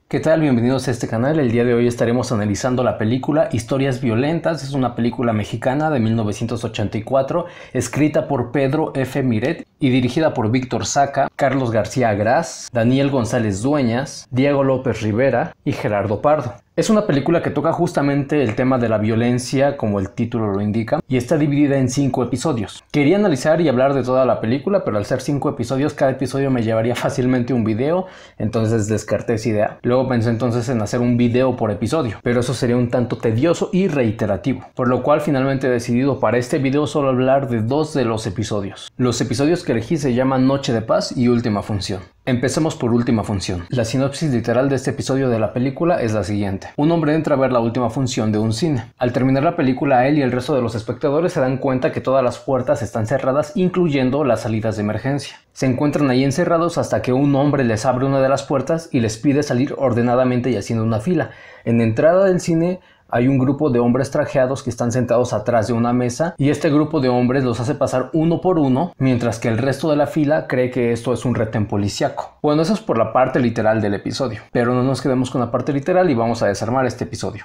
¿Qué tal? Bienvenidos a este canal. El día de hoy estaremos analizando la película Historias Violentas. Es una película mexicana de 1984, escrita por Pedro F. Miret y dirigida por Víctor Saca, Carlos García Agraz, Daniel González Dueñas, Diego López Rivera y Gerardo Pardo. Es una película que toca justamente el tema de la violencia, como el título lo indica, y está dividida en 5 episodios. Quería analizar y hablar de toda la película, pero al ser 5 episodios, cada episodio me llevaría fácilmente un video, entonces descarté esa idea. Luego pensé entonces en hacer un video por episodio, pero eso sería un tanto tedioso y reiterativo, por lo cual finalmente he decidido para este video solo hablar de 2 de los episodios. Los episodios que elegí se llaman Noche de Paz y Última Función. Empecemos por Última Función. La sinopsis literal de este episodio de la película es la siguiente. Un hombre entra a ver la última función de un cine. Al terminar la película, él y el resto de los espectadores se dan cuenta que todas las puertas están cerradas, incluyendo las salidas de emergencia. Se encuentran ahí encerrados hasta que un hombre les abre una de las puertas y les pide salir ordenadamente y haciendo una fila. En la entrada del cine hay un grupo de hombres trajeados que están sentados atrás de una mesa y este grupo de hombres los hace pasar uno por uno, mientras que el resto de la fila cree que esto es un retén policíaco. Bueno, eso es por la parte literal del episodio, pero no nos quedemos con la parte literal y vamos a desarmar este episodio.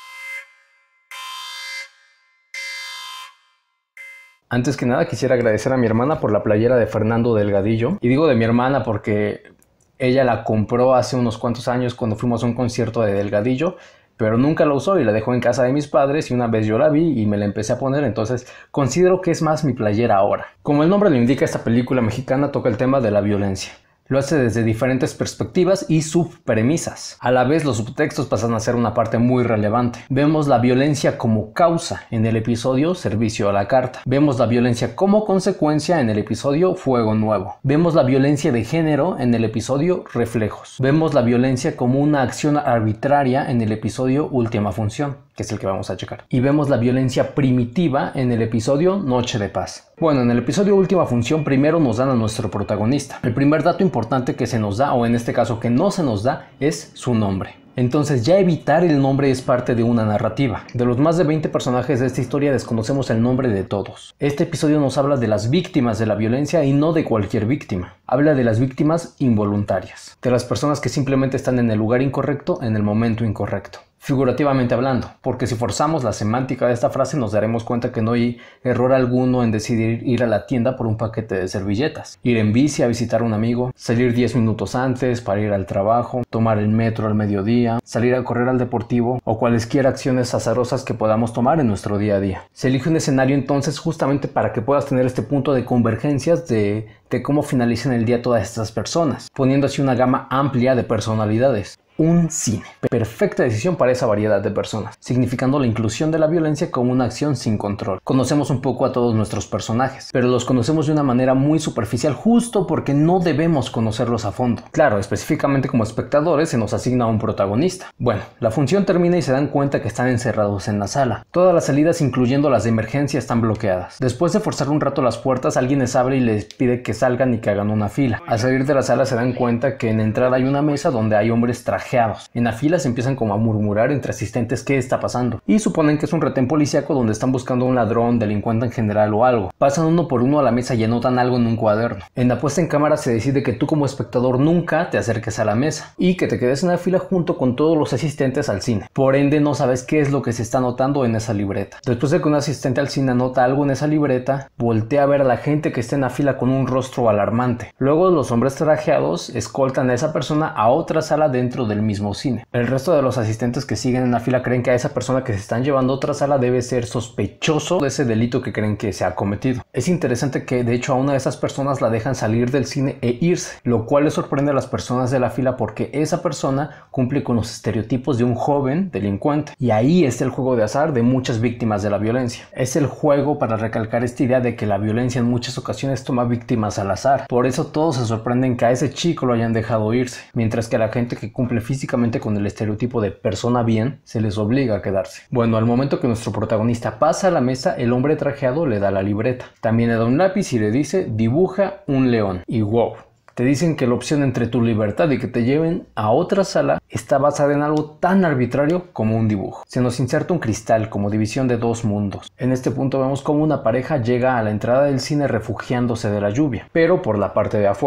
Antes que nada quisiera agradecer a mi hermana por la playera de Fernando Delgadillo, y digo de mi hermana porque ella la compró hace unos cuantos años cuando fuimos a un concierto de Delgadillo, pero nunca la usó y la dejó en casa de mis padres y una vez yo la vi y me la empecé a poner, entonces considero que es más mi playera ahora. Como el nombre lo indica, esta película mexicana toca el tema de la violencia. Lo hace desde diferentes perspectivas y subpremisas. A la vez los subtextos pasan a ser una parte muy relevante. Vemos la violencia como causa en el episodio Servicio a la Carta. Vemos la violencia como consecuencia en el episodio Fuego Nuevo. Vemos la violencia de género en el episodio Reflejos. Vemos la violencia como una acción arbitraria en el episodio Última Función, que es el que vamos a checar. Y vemos la violencia primitiva en el episodio Noche de Paz. Bueno, en el episodio Última Función primero nos dan a nuestro protagonista. El primer dato importante que se nos da, o en este caso que no se nos da, es su nombre. Entonces ya evitar el nombre es parte de una narrativa. De los más de 20 personajes de esta historia desconocemos el nombre de todos. Este episodio nos habla de las víctimas de la violencia y no de cualquier víctima. Habla de las víctimas involuntarias, de las personas que simplemente están en el lugar incorrecto en el momento incorrecto. Figurativamente hablando, porque si forzamos la semántica de esta frase nos daremos cuenta que no hay error alguno en decidir ir a la tienda por un paquete de servilletas, ir en bici a visitar a un amigo, salir 10 minutos antes para ir al trabajo, tomar el metro al mediodía, salir a correr al deportivo o cualesquier acciones azarosas que podamos tomar en nuestro día a día. Se elige un escenario entonces justamente para que puedas tener este punto de convergencias de cómo finalizan el día todas estas personas, poniendo así una gama amplia de personalidades. Un cine. Perfecta decisión para esa variedad de personas, significando la inclusión de la violencia como una acción sin control. Conocemos un poco a todos nuestros personajes, pero los conocemos de una manera muy superficial justo porque no debemos conocerlos a fondo. Claro, específicamente como espectadores se nos asigna un protagonista. Bueno, la función termina y se dan cuenta que están encerrados en la sala. Todas las salidas, incluyendo las de emergencia, están bloqueadas. Después de forzar un rato las puertas, alguien les abre y les pide que salgan y que hagan una fila. Al salir de la sala se dan cuenta que en la entrada hay una mesa donde hay hombres trajeados. En la fila se empiezan como a murmurar entre asistentes qué está pasando y suponen que es un retén policíaco donde están buscando a un ladrón, delincuente en general o algo. Pasan uno por uno a la mesa y anotan algo en un cuaderno. En la puesta en cámara se decide que tú como espectador nunca te acerques a la mesa y que te quedes en la fila junto con todos los asistentes al cine. Por ende no sabes qué es lo que se está anotando en esa libreta. Después de que un asistente al cine anota algo en esa libreta, voltea a ver a la gente que está en la fila con un rostro alarmante. Luego los hombres trajeados escoltan a esa persona a otra sala dentro del mismo cine. El resto de los asistentes que siguen en la fila creen que a esa persona que se están llevando a otra sala debe ser sospechoso de ese delito que creen que se ha cometido. Es interesante que de hecho a una de esas personas la dejan salir del cine e irse, lo cual les sorprende a las personas de la fila porque esa persona cumple con los estereotipos de un joven delincuente. Y ahí está el juego de azar de muchas víctimas de la violencia. Es el juego para recalcar esta idea de que la violencia en muchas ocasiones toma víctimas al azar. Por eso todos se sorprenden que a ese chico lo hayan dejado irse, mientras que a la gente que cumple físicamente con el estereotipo de persona bien, se les obliga a quedarse. Bueno, al momento que nuestro protagonista pasa a la mesa, el hombre trajeado le da la libreta. También le da un lápiz y le dice, dibuja un león. Y wow, te dicen que la opción entre tu libertad y que te lleven a otra sala está basada en algo tan arbitrario como un dibujo. Se nos inserta un cristal como división de dos mundos. En este punto vemos cómo una pareja llega a la entrada del cine refugiándose de la lluvia, pero por la parte de afuera.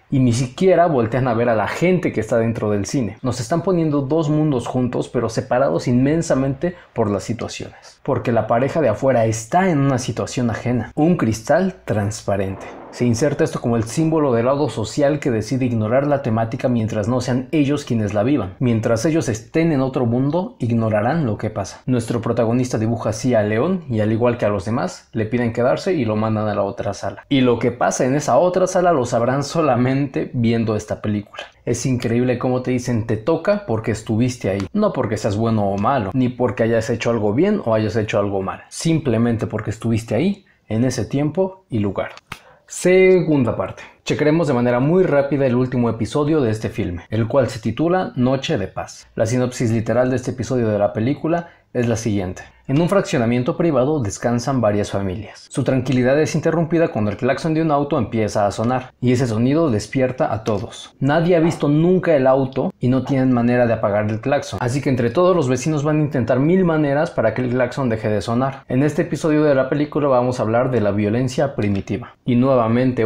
y ni siquiera voltean a ver a la gente que está dentro del cine. Nos están poniendo dos mundos juntos, pero separados inmensamente por las situaciones. Porque la pareja de afuera está en una situación ajena, un cristal transparente. Se inserta esto como el símbolo del lado social que decide ignorar la temática mientras no sean ellos quienes la vivan. Mientras ellos estén en otro mundo, ignorarán lo que pasa. Nuestro protagonista dibuja así a León y al igual que a los demás, le piden quedarse y lo mandan a la otra sala. Y lo que pasa en esa otra sala lo sabrán solamente viendo esta película. Es increíble cómo te dicen te toca porque estuviste ahí. No porque seas bueno o malo, ni porque hayas hecho algo bien o hayas hecho algo mal. Simplemente porque estuviste ahí, en ese tiempo y lugar. Segunda parte. Checaremos de manera muy rápida el último episodio de este filme, el cual se titula Noche de Paz. La sinopsis literal de este episodio de la película es la siguiente. En un fraccionamiento privado descansan varias familias. Su tranquilidad es interrumpida cuando el claxon de un auto empieza a sonar, y ese sonido despierta a todos. Nadie ha visto nunca el auto y no tienen manera de apagar el claxon, así que entre todos los vecinos van a intentar 1000 maneras para que el claxon deje de sonar. En este episodio de la película vamos a hablar de la violencia primitiva. Y nuevamente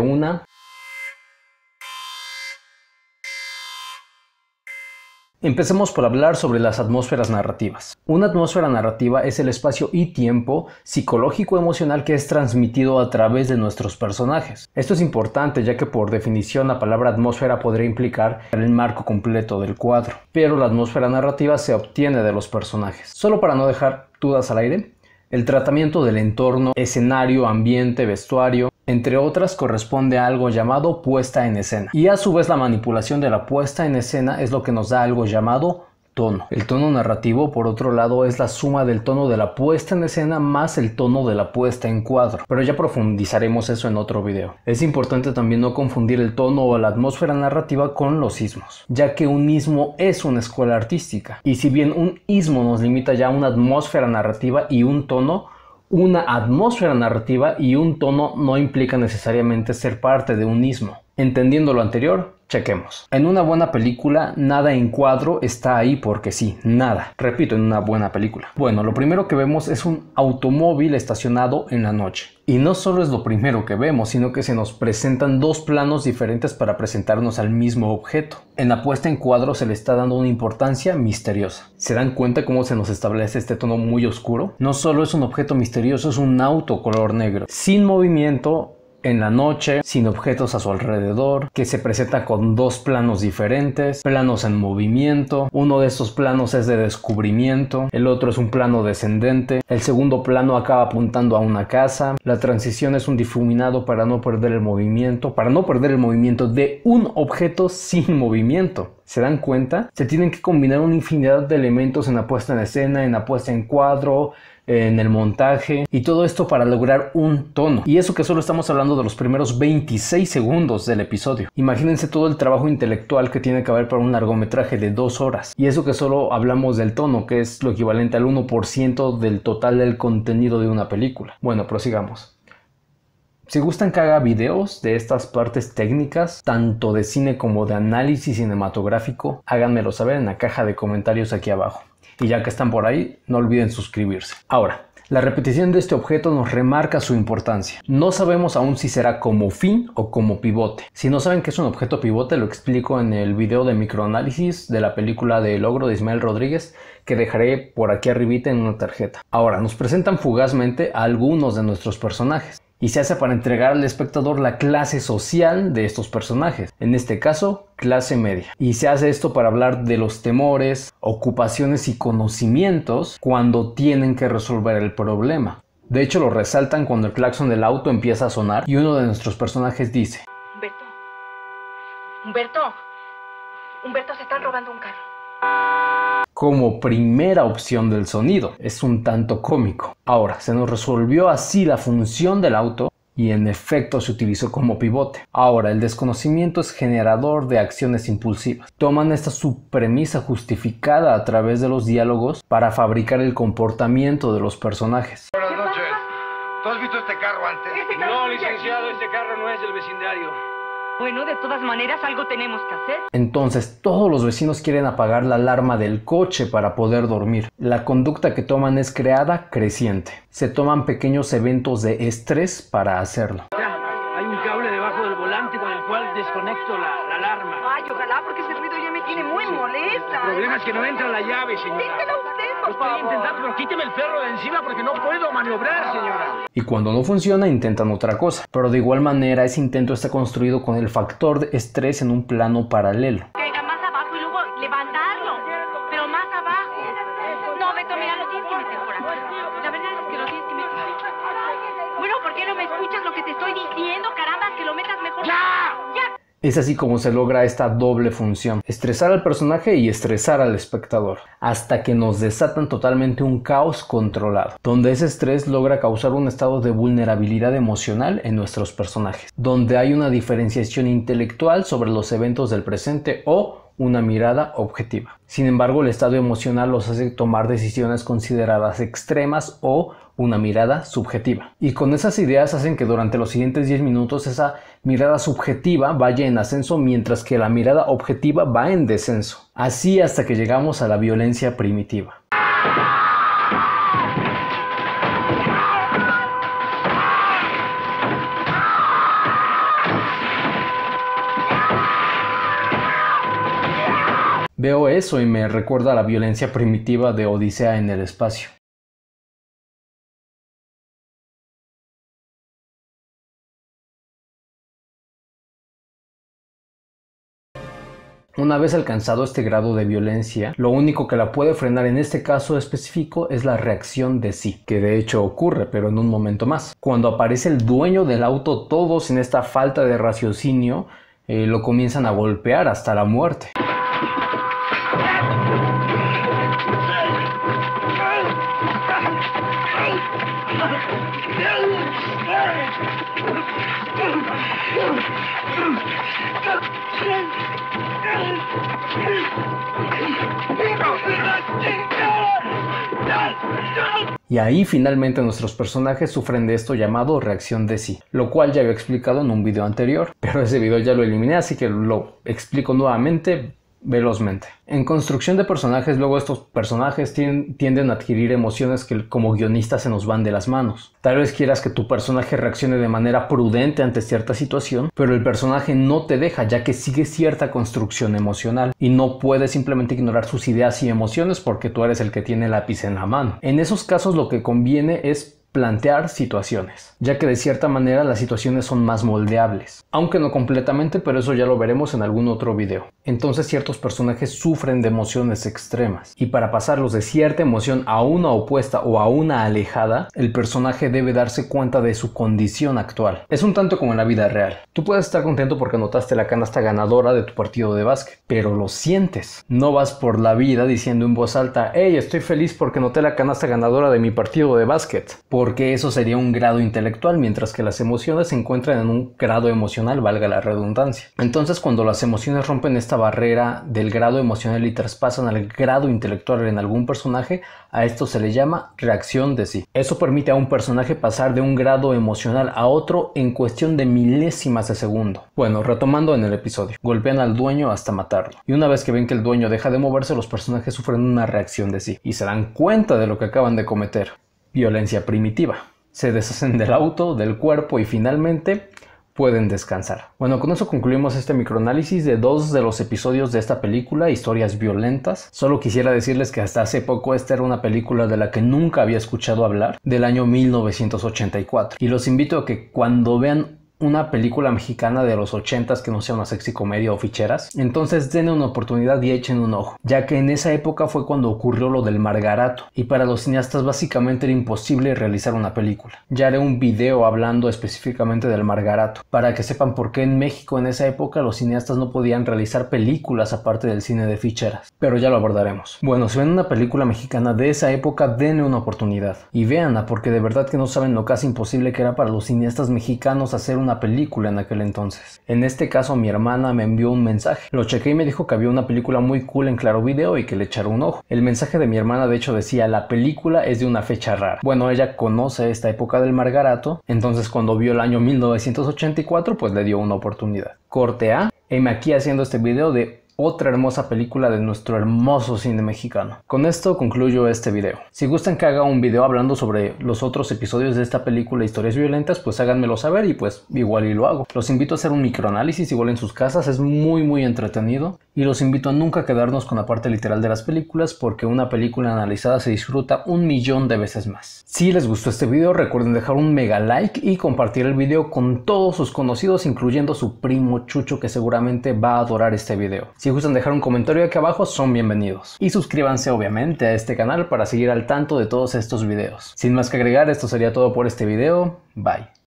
Empecemos por hablar sobre las atmósferas narrativas. Una atmósfera narrativa es el espacio y tiempo psicológico-emocional que es transmitido a través de nuestros personajes. Esto es importante ya que por definición la palabra atmósfera podría implicar el marco completo del cuadro, pero la atmósfera narrativa se obtiene de los personajes. Solo para no dejar dudas al aire, el tratamiento del entorno, escenario, ambiente, vestuario, entre otras, corresponde a algo llamado puesta en escena. Y a su vez la manipulación de la puesta en escena es lo que nos da algo llamado tono. El tono narrativo, por otro lado, es la suma del tono de la puesta en escena más el tono de la puesta en cuadro. Pero ya profundizaremos eso en otro video. Es importante también no confundir el tono o la atmósfera narrativa con los ismos, ya que un ismo es una escuela artística. Y si bien un ismo nos limita ya a una atmósfera narrativa y un tono, una atmósfera narrativa y un tono no implica necesariamente ser parte de un ismo. Entendiendo lo anterior, chequemos. En una buena película, nada en cuadro está ahí porque sí, nada. Repito, en una buena película. Bueno, lo primero que vemos es un automóvil estacionado en la noche. Y no solo es lo primero que vemos, sino que se nos presentan dos planos diferentes para presentarnos al mismo objeto. En la puesta en cuadro se le está dando una importancia misteriosa. ¿Se dan cuenta cómo se nos establece este tono muy oscuro? No solo es un objeto misterioso, es un auto color negro, sin movimiento, en la noche, sin objetos a su alrededor, que se presenta con dos planos diferentes, planos en movimiento. Uno de estos planos es de descubrimiento, el otro es un plano descendente, el segundo plano acaba apuntando a una casa, la transición es un difuminado para no perder el movimiento de un objeto sin movimiento. ¿Se dan cuenta? Se tienen que combinar una infinidad de elementos en la puesta en escena, en la puesta en cuadro, en el montaje, y todo esto para lograr un tono. Y eso que solo estamos hablando de los primeros 26 segundos del episodio. Imagínense todo el trabajo intelectual que tiene que haber para un largometraje de 2 horas. Y eso que solo hablamos del tono, que es lo equivalente al 1% del total del contenido de una película. Bueno, prosigamos. Si gustan que haga videos de estas partes técnicas, tanto de cine como de análisis cinematográfico, háganmelo saber en la caja de comentarios aquí abajo. Y ya que están por ahí, no olviden suscribirse. Ahora, la repetición de este objeto nos remarca su importancia. No sabemos aún si será como fin o como pivote. Si no saben qué es un objeto pivote, lo explico en el video de microanálisis de la película de El Ogro de Ismael Rodríguez, que dejaré por aquí arribita en una tarjeta. Ahora, nos presentan fugazmente a algunos de nuestros personajes. Y se hace para entregar al espectador la clase social de estos personajes, en este caso, clase media. Y se hace esto para hablar de los temores, ocupaciones y conocimientos cuando tienen que resolver el problema. De hecho, lo resaltan cuando el claxon del auto empieza a sonar y uno de nuestros personajes dice: Humberto, se están robando un carro. Como primera opción del sonido. Es un tanto cómico. Ahora, se nos resolvió así la función del auto y en efecto se utilizó como pivote. Ahora, el desconocimiento es generador de acciones impulsivas. Toman esta subpremisa justificada a través de los diálogos para fabricar el comportamiento de los personajes. Buenas noches. ¿Tú has visto este carro antes? No, licenciado, este carro no es del vecindario. Bueno, de todas maneras algo tenemos que hacer. Entonces todos los vecinos quieren apagar la alarma del coche para poder dormir. La conducta que toman es creada creciente. Se toman pequeños eventos de estrés para hacerlo. Hay un cable debajo del volante con el cual desconecto la alarma. Ay, ojalá, porque ese ruido ya me tiene muy molesta. El problema es que no entra la llave, señora. Dígelo usted, Lo por estoy favor. intentando, pero quíteme el perro de encima porque no puedo maniobrar, señora. Y cuando no funciona intentan otra cosa. Pero de igual manera ese intento está construido con el factor de estrés en un plano paralelo. Caiga más abajo y luego levantarlo. Pero más abajo. No, Beto, mira, lo tienes que meter por aquí. La verdad es que lo tienes que meter. Bueno, ¿por qué no me escuchas lo que te estoy diciendo? Caramba, que lo metas mejor. ¡Ya! ¡Ya! Es así como se logra esta doble función, estresar al personaje y estresar al espectador, hasta que nos desatan totalmente un caos controlado, donde ese estrés logra causar un estado de vulnerabilidad emocional en nuestros personajes, donde hay una diferenciación intelectual sobre los eventos del presente o una mirada objetiva. Sin embargo, el estado emocional los hace tomar decisiones consideradas extremas o una mirada subjetiva. Y con esas ideas hacen que durante los siguientes 10 minutos esa mirada subjetiva vaya en ascenso mientras que la mirada objetiva va en descenso. Así hasta que llegamos a la violencia primitiva. Veo eso y me recuerda a la violencia primitiva de Odisea en el espacio. Una vez alcanzado este grado de violencia, lo único que la puede frenar en este caso específico es la reacción de sí, que de hecho ocurre, pero en un momento más. Cuando aparece el dueño del auto, todos en esta falta de raciocinio lo comienzan a golpear hasta la muerte. Y ahí finalmente nuestros personajes sufren de esto llamado reacción de sí, lo cual ya había explicado en un video anterior, pero ese video ya lo eliminé, así que lo explico nuevamente velozmente. En construcción de personajes, luego estos personajes tienden a adquirir emociones que como guionistas se nos van de las manos. Tal vez quieras que tu personaje reaccione de manera prudente ante cierta situación, pero el personaje no te deja, ya que sigue cierta construcción emocional y no puedes simplemente ignorar sus ideas y emociones porque tú eres el que tiene el lápiz en la mano. En esos casos lo que conviene es plantear situaciones, ya que de cierta manera las situaciones son más moldeables, aunque no completamente, pero eso ya lo veremos en algún otro video. Entonces ciertos personajes sufren de emociones extremas, y para pasarlos de cierta emoción a una opuesta o a una alejada, el personaje debe darse cuenta de su condición actual. Es un tanto como en la vida real. Tú puedes estar contento porque anotaste la canasta ganadora de tu partido de básquet, pero lo sientes. No vas por la vida diciendo en voz alta: hey, estoy feliz porque anoté la canasta ganadora de mi partido de básquet, porque eso sería un grado intelectual, mientras que las emociones se encuentran en un grado emocional, valga la redundancia. Entonces, cuando las emociones rompen esta barrera del grado emocional y traspasan al grado intelectual en algún personaje, a esto se le llama reacción de sí. Eso permite a un personaje pasar de un grado emocional a otro en cuestión de milésimas de segundo. Bueno, retomando en el episodio, golpean al dueño hasta matarlo, y una vez que ven que el dueño deja de moverse, los personajes sufren una reacción de sí y se dan cuenta de lo que acaban de cometer. Violencia primitiva. Se deshacen del auto, del cuerpo y finalmente pueden descansar. Bueno, con eso concluimos este microanálisis de 2 de los episodios de esta película, Historias Violentas. Solo quisiera decirles que hasta hace poco esta era una película de la que nunca había escuchado hablar, del año 1984. Y los invito a que cuando vean una película mexicana de los 80s que no sea una sexy comedia o ficheras, entonces denle una oportunidad y echen un ojo, ya que en esa época fue cuando ocurrió lo del Margarato, y para los cineastas básicamente era imposible realizar una película. Ya haré un video hablando específicamente del Margarato, para que sepan por qué en México en esa época los cineastas no podían realizar películas aparte del cine de ficheras, pero ya lo abordaremos. Bueno, si ven una película mexicana de esa época, denle una oportunidad, y véanla, porque de verdad que no saben lo casi imposible que era para los cineastas mexicanos hacer una película en aquel entonces. En este caso mi hermana me envió un mensaje, lo chequé y me dijo que había una película muy cool en Claro Video y que le echara un ojo. El mensaje de mi hermana de hecho decía: la película es de una fecha rara. Bueno, ella conoce esta época del Margarato, entonces cuando vio el año 1984 pues le dio una oportunidad. Corte A, heme aquí haciendo este video de otra hermosa película de nuestro hermoso cine mexicano. Con esto concluyo este video. Si gustan que haga un video hablando sobre los otros episodios de esta película Historias Violentas, pues háganmelo saber y pues igual y lo hago. Los invito a hacer un microanálisis igual en sus casas, es muy entretenido. Y los invito a nunca quedarnos con la parte literal de las películas, porque una película analizada se disfruta 1.000.000 de veces más. Si les gustó este video, recuerden dejar un mega like y compartir el video con todos sus conocidos, incluyendo su primo Chucho, que seguramente va a adorar este video. Si gustan dejar un comentario aquí abajo, son bienvenidos. Y suscríbanse obviamente a este canal para seguir al tanto de todos estos videos. Sin más que agregar, esto sería todo por este video. Bye.